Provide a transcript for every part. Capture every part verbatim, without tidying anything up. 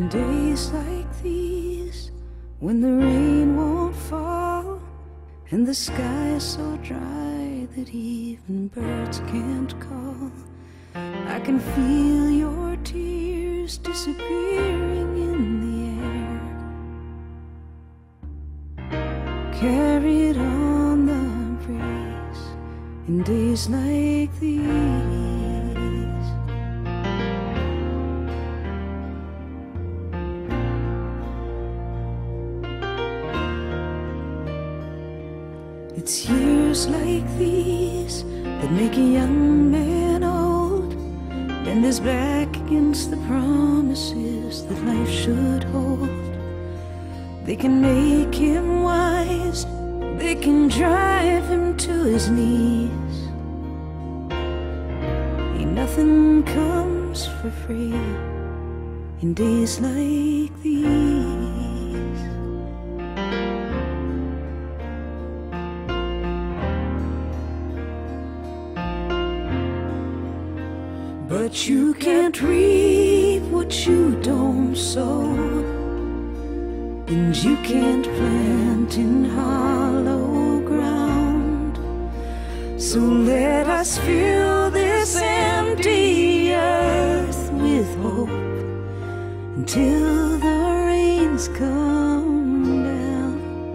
In days like these, when the rain won't fall and the sky is so dry that even birds can't call, I can feel your tears disappearing in the air, carried on the breeze in days like these. It's years like these that make a young man old, bend his back against the promises that life should hold. They can make him wise, they can drive him to his knees. Ain't nothing comes for free in days like these. But you can't reap what you don't sow, and you can't plant in hollow ground. So let us fill this empty earth with hope until the rains come down.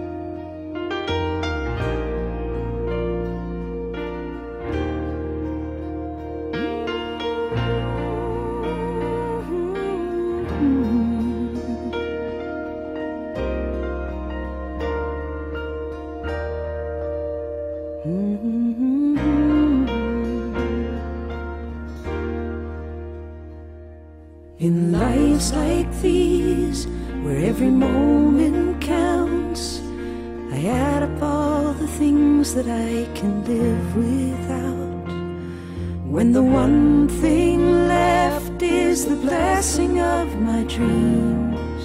In lives like these, where every moment counts, I add up all the things that I can live without, when the one thing left is the blessing of my dreams.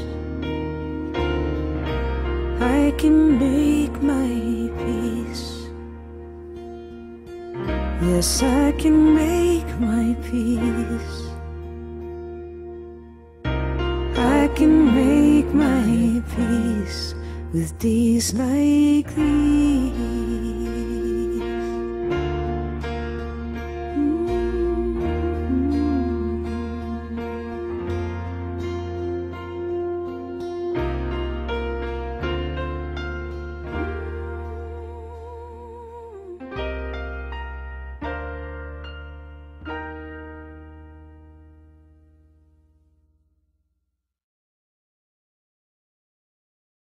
I can make my peace. Yes, I can make my peace. I can make my peace with days like these.